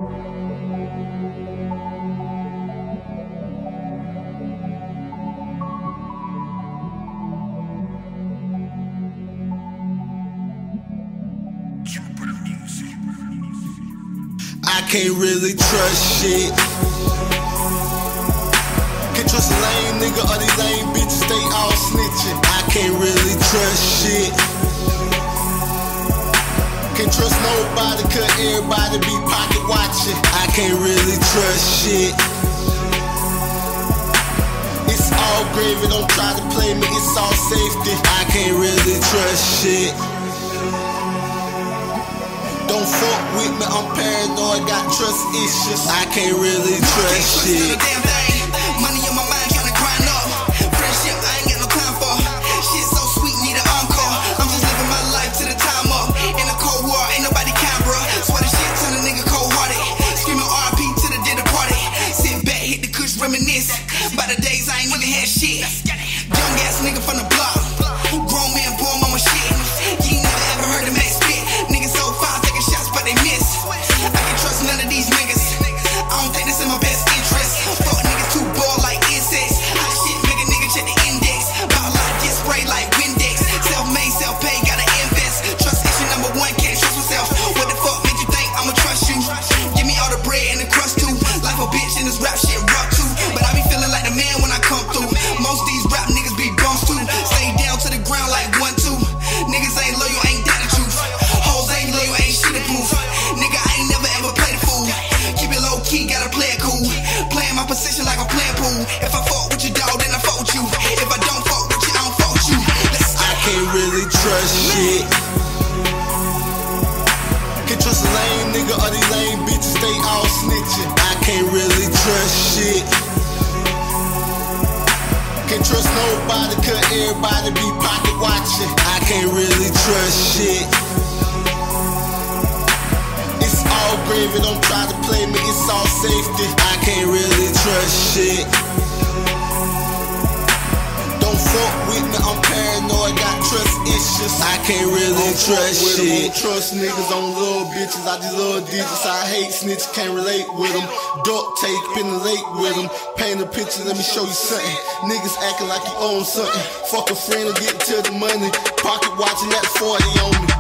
I can't really trust shit. Can't trust a lame nigga or these lame bitches, they all snitching. I can't really trust shit. Can't trust nobody, cause everybody be pocket watching. I can't really trust shit. It's all gravy, don't try to play me, it's all safety. I can't really trust shit. Don't fuck with me, I'm paranoid, got trust issues. I can't really trust shit. Money on my mind, tryna grind up. Friendship, I ain't got no time for. Shit so sweet, need an encore. I'm just living my life to the time up. In a cold war, ain't nobody kind, bruh. Swear the shit, turn a nigga cold-hearted. Screaming RP to the dinner party. Sit back, hit the kush, reminisce. By the days I ain't even had shit. Young ass nigga from the block. Grown man, boy, mama shit. You ain't never ever heard him act spit. Niggas so fine, taking shots, but they miss. I can't trust none of these niggas. I don't think this in my best interest. Fuck niggas too bored like insects. Hot shit, make a nigga check the index. Ball life get sprayed like Windex. Self-made, self-paid, gotta invest. Trust issue number one, can't trust myself. What the fuck made you think I'ma trust you? Give me all the bread and the crust too. Life a bitch and this rap shit rough too. But I be feeling like the man when I come through. Most these rap niggas be bums too. Stay down to the ground like 1-2. Niggas ain't loyal, ain't that the truth. Hoes ain't loyal, ain't shit proof. Nigga, I ain't never ever played a fool. Keep it low key, gotta play it cool. Playing my position like I'm playing pool. If I fuck with you, dog, then I fuck with you. If I don't fuck with you, I don't fuck with you. I can't really trust shit. Can't trust a lame nigga or these lame bitches, they all snitching. I can't really trust shit. Can't trust nobody, cause everybody be pocket watching. I can't really trust shit. It's all gravy, don't try to play me, it's all safety. I can't really trust shit. Don't fuck with me, I'm paranoid, got trust issues. I can't really trust shit. Don't trust niggas, on love bitches, I just love digits. I hate snitches, can't relate with them. Duct tape in the lake with them. Paint a picture, let me show you something. Niggas acting like you own something. Fuck a friend and get to the money. Pocket watching that 40 on me.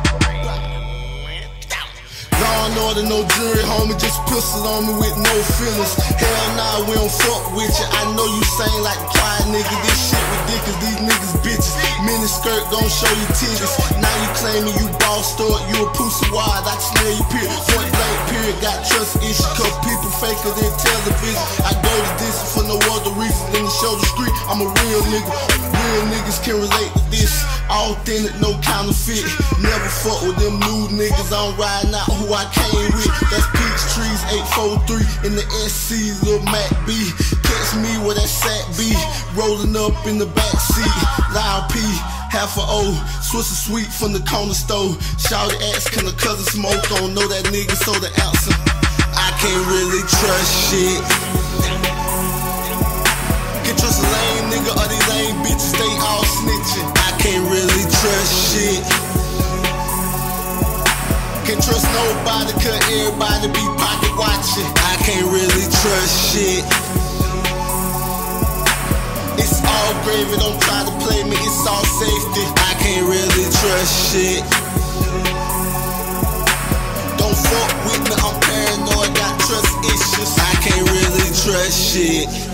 Law and order, no jury, homie, just pistol on me with no feelings. Hell nah, we don't fuck with you. I know you sing like a quiet nigga. This shit ridiculous, these niggas bitches. Mini skirt gon' show you titties. Now you claiming you bossed up, you a pussy wide, I can smell you period. Point blank period, got trust issues, cause people faker than television. I go to distance for no other reason than to show the street I'm a real nigga. Real niggas can relate to this. Authentic, no counterfeit. Never fuck with them new niggas. I'm riding out who I came with. That's Peach Trees 843 in the SC, Lil Mac B. Catch me where that sack be. Rolling up in the back seat. Loud P, half a O. Swiss a sweet from the corner store. Shouty ass, can the cousin smoke? Don't know that nigga, so the answer. I can't really trust shit. Can't trust a lame nigga or these lame bitches, they all snitching. I can't really trust shit. Can't trust nobody, cause everybody be pocket watching. I can't really trust shit. It's all gravy, don't try to play me, it's all safety. I can't really trust shit. Don't fuck with me, I'm paranoid, got trust issues. I can't really trust shit.